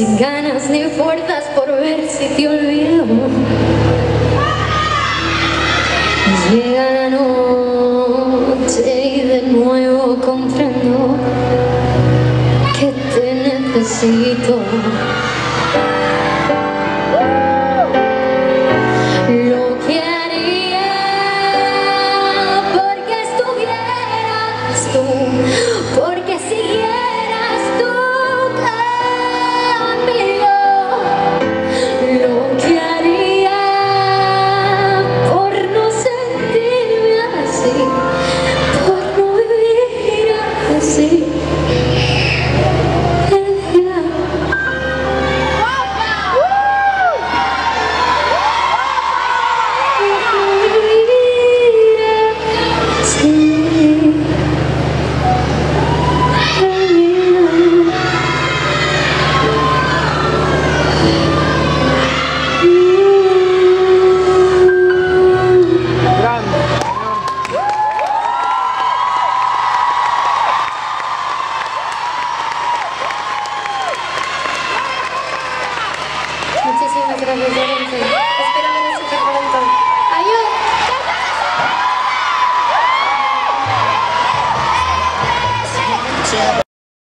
sin ganas ni fuerzas por ver si te olvido. Llega la noche y de nuevo comprendo que te necesito. Lo que haría porque estuvieras tú, porque siguieras tú conmigo. Lo que haría por no sentirme así, por no vivir así. Muchísimas gracias, Lorenzo. Espero veros súper pronto. ¡Ayuda!